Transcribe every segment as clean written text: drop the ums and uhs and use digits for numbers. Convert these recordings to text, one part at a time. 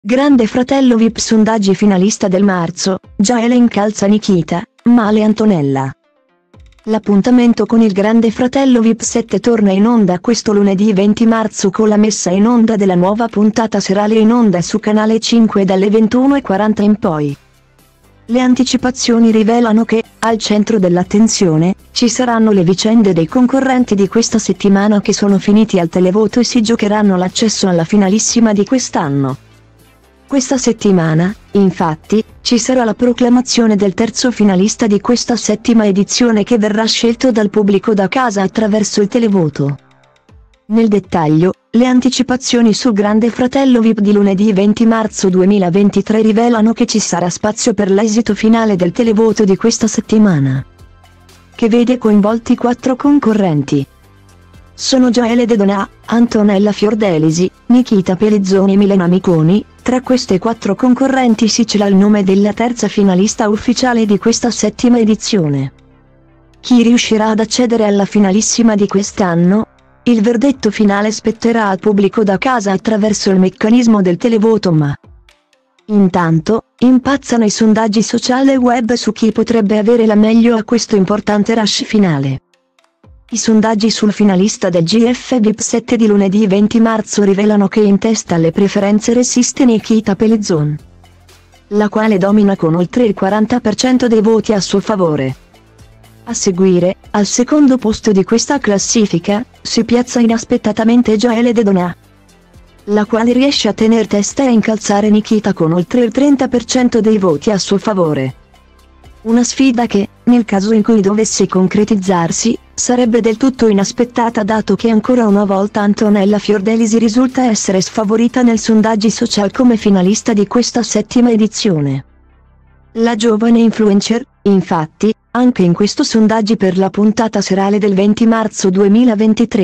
Grande Fratello VIP sondaggi finalista del marzo, Jaele incalza Nikita, male Antonella. L'appuntamento con il Grande Fratello VIP 7 torna in onda questo lunedì 20 marzo con la messa in onda della nuova puntata serale in onda su Canale 5 dalle 21:40 in poi. Le anticipazioni rivelano che, al centro dell'attenzione, ci saranno le vicende dei concorrenti di questa settimana che sono finiti al televoto e si giocheranno l'accesso alla finalissima di quest'anno. Questa settimana, infatti, ci sarà la proclamazione del terzo finalista di questa settima edizione che verrà scelto dal pubblico da casa attraverso il televoto. Nel dettaglio, le anticipazioni sul Grande Fratello VIP di lunedì 20 marzo 2023 rivelano che ci sarà spazio per l'esito finale del televoto di questa settimana, che vede coinvolti 4 concorrenti. Sono Jaele De Donà, Antonella Fiordelisi, Nikita Pelizzoni e Milena Miconi. Tra queste 4 concorrenti si cela il nome della terza finalista ufficiale di questa settima edizione. Chi riuscirà ad accedere alla finalissima di quest'anno? Il verdetto finale spetterà al pubblico da casa attraverso il meccanismo del televoto ma intanto, impazzano i sondaggi social e web su chi potrebbe avere la meglio a questo importante rush finale. I sondaggi sul finalista del GF VIP 7 di lunedì 20 marzo rivelano che in testa alle preferenze resiste Nikita Pelizzoni, la quale domina con oltre il 40% dei voti a suo favore. A seguire, al secondo posto di questa classifica, si piazza inaspettatamente Jaele De Donà, la quale riesce a tener testa e a incalzare Nikita con oltre il 30% dei voti a suo favore. Una sfida che, nel caso in cui dovesse concretizzarsi, sarebbe del tutto inaspettata dato che ancora una volta Antonella Fiordelisi risulta essere sfavorita nei sondaggi social come finalista di questa settima edizione. La giovane influencer, infatti, anche in questo sondaggi per la puntata serale del 20 marzo 2023,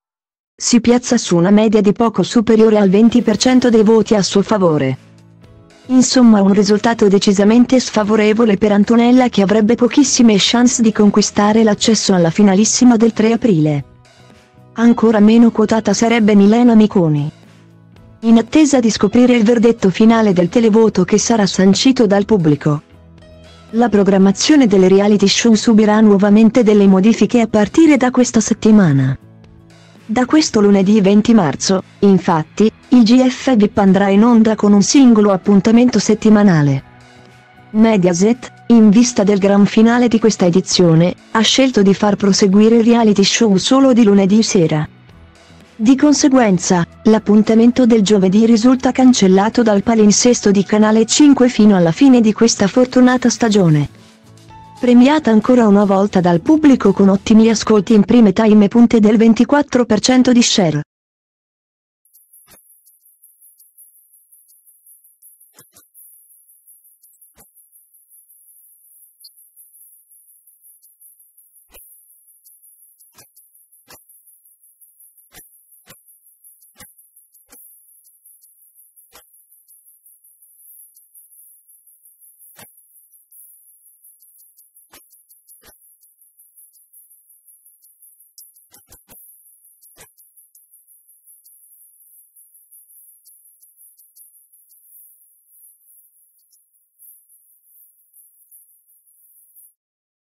si piazza su una media di poco superiore al 20% dei voti a suo favore. Insomma un risultato decisamente sfavorevole per Antonella che avrebbe pochissime chance di conquistare l'accesso alla finalissima del 3 aprile. Ancora meno quotata sarebbe Milena Miconi. In attesa di scoprire il verdetto finale del televoto che sarà sancito dal pubblico, la programmazione delle reality show subirà nuovamente delle modifiche a partire da questa settimana. Da questo lunedì 20 marzo, infatti, il GF VIP andrà in onda con un singolo appuntamento settimanale. Mediaset, in vista del gran finale di questa edizione, ha scelto di far proseguire il reality show solo di lunedì sera. Di conseguenza, l'appuntamento del giovedì risulta cancellato dal palinsesto di Canale 5 fino alla fine di questa fortunata stagione, premiata ancora una volta dal pubblico con ottimi ascolti in prime time e punte del 24% di share.